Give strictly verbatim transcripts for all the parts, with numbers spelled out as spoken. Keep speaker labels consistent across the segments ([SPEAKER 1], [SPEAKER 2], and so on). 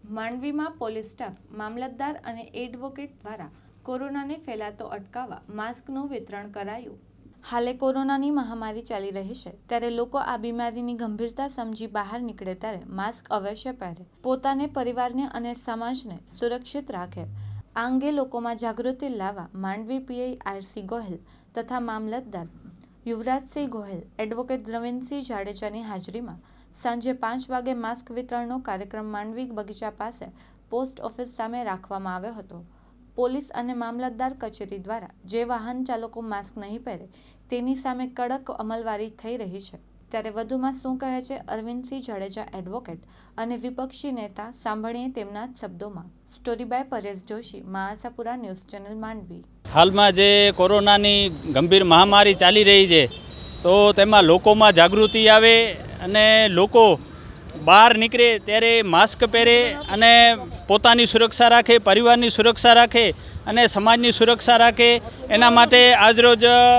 [SPEAKER 1] માંડવીમાં police staff, મામલતદાર અને advocate દ્વારા કોરોનાને ફેલાતો અટકાવવા માસ્કનું વિતરણ કરાયું। હાલે કોરોનાની મહામારી ચાલી રહી છે, ત્યારે લોકો આ બીમારીની ગંભીરતા સમજી બહાર નીકળે ત્યારે માસ્ક અવશ્ય પહેરે, પોતાને, પરિવારને અને સમાજને સુરક્ષિત રાખે। આ અંગે લોકોમાં જાગૃતિ લાવવા માંડવી પીઆઈ આરસી ગોહિલ તથા મામલતદાર યુવરાજસિંહ ગોહિલ, એડવોકેટ દ્રવિણસિંહ જાડેજાની હાજરીમાં સાંજે પાંચ વાગે માસ્ક વિતરણનો કાર્યક્રમ માંડવી બગીચા પાસે પોસ્ટ ઓફિસ સામે રાખવામાં આવ્યો હતો। પોલીસ અને મામલતદાર કચેરી દ્વારા જે વાહન ચાલકો માસ્ક નહીં પહેરે તેની સામે કડક અમલવારી થઈ રહી છે, ત્યારે વધુમાં શું કહે છે અરવિંદસિંહ જાડેજા એડવોકેટ અને વિપક્ષી નેતા, સાંભળીએ તેમના જ શબ્દોમાં। Story by Paresh Joshi, Mahasapura news channel Mandvi.
[SPEAKER 2] હાલમાં જે કોરોનાની ગંભીર મહામારી ચાલી રહી છે, તો તેમાં લોકોમાં જાગૃતિ આવે અને લોકો બહાર નીકળે ત્યારે માસ્ક પહેરે અને પોતાની સુરક્ષા રાખે, પરિવારની સુરક્ષા રાખે અને સમાજની સુરક્ષા રાખે। એના માટે આજરોજ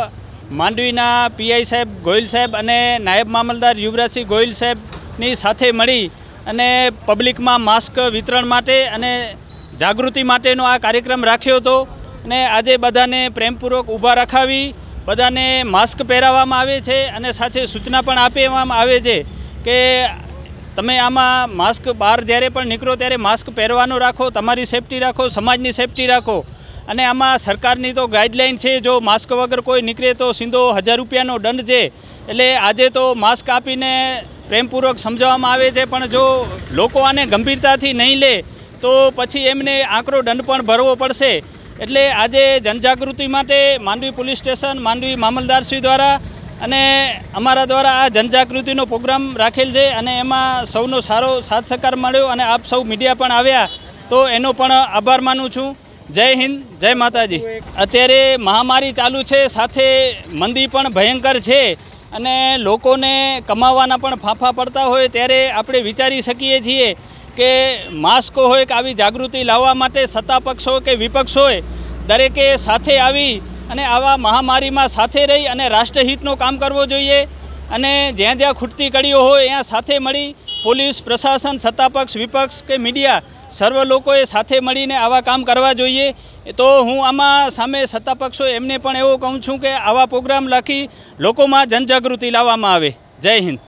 [SPEAKER 2] માંડવીના પીઆઈ સાહેબ ગોહિલ સાહેબ અને નાયબ મામલતદાર યુવરાજસિંહ ગોહિલ સાહેબની સાથે મળી અને પબ્લિકમાં માસ્ક વિતરણ માટે અને જાગૃતિ માટેનો આ કાર્યક્રમ રાખ્યો હતો। અને આજે બધાને પ્રેમપૂર્વક ઊભા રખાવી બધાને માસ્ક પહેરાવવામાં આવે છે અને સાથે સૂચના પણ આપવામાં આવે છે કે તમે આમાં માસ્ક બહાર જ્યારે પણ નીકળો ત્યારે માસ્ક પહેરવાનો રાખો, તમારી સેફટી રાખો, સમાજની સેફટી રાખો। અને આમાં સરકારની તો ગાઈડલાઈન છે, જો માસ્ક વગર કોઈ નીકળે તો સીધો હજાર રૂપિયાનો દંડ છે। એટલે આજે તો માસ્ક આપીને પ્રેમપૂર્વક સમજાવવામાં આવે છે, પણ જો લોકો આને ગંભીરતાથી નહીં લે તો પછી એમને આકરો દંડ પણ ભરવો પડશે। એટલે આજે જનજાગૃતિ માટે માંડવી પોલીસ સ્ટેશન, માંડવી મામલતદારશ્રી દ્વારા અને અમારા દ્વારા આ જનજાગૃતિનો પ્રોગ્રામ રાખેલ છે અને એમાં સૌનો સારો સાથ સહકાર મળ્યો અને આપ સૌ મીડિયા પણ આવ્યા, તો એનો પણ આભાર માનું છું। જય હિન્દ, જય માતાજી। અત્યારે મહામારી ચાલુ છે, સાથે મંદી પણ ભયંકર છે અને લોકોને કમાવાના પણ ફાંફા પડતા હોય ત્યારે આપણે વિચારી શકીએ છીએ કે માસ્ક હોય કે આવી જાગૃતિ લાવવા માટે સત્તા પક્ષ હોય કે વિપક્ષ હોય, દરેકે સાથે આવી અને આવા મહામારીમાં સાથે રહી અને રાષ્ટ્રહિતનું કામ કરવું જોઈએ। અને જ્યાં જ્યાં ખૂટતી કડીઓ હોય ત્યાં સાથે મળી પોલીસ પ્રશાસન, સત્તાપક્ષ, વિપક્ષ કે મીડિયા સર્વ લોકોએ સાથે મળીને આવા કામ કરવા જોઈએ। તો હું આમાં સામે સત્તાપક્ષો એમને પણ એવું કહું છું કે આવા પ્રોગ્રામ રાખી લોકોમાં જનજાગૃતિ લાવવામાં આવે। જય હિન્દ।